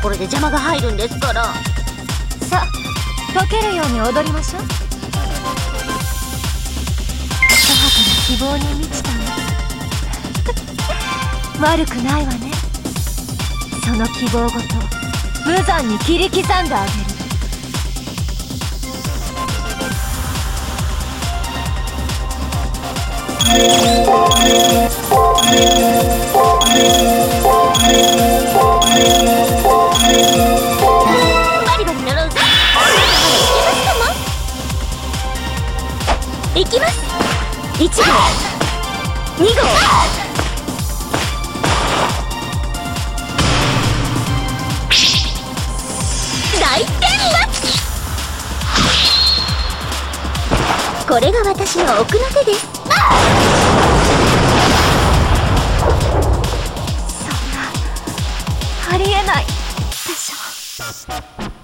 ころで邪魔が入るんですから。 さあ溶けるように踊りましょう。粗白な希望に満ちたね悪くないわね。その希望ごと無残に切り刻んであげる。 バリバリ呪うぜ。いきます。1号2号大転落。これが私の奥の手です。 そんなありえないでしょ。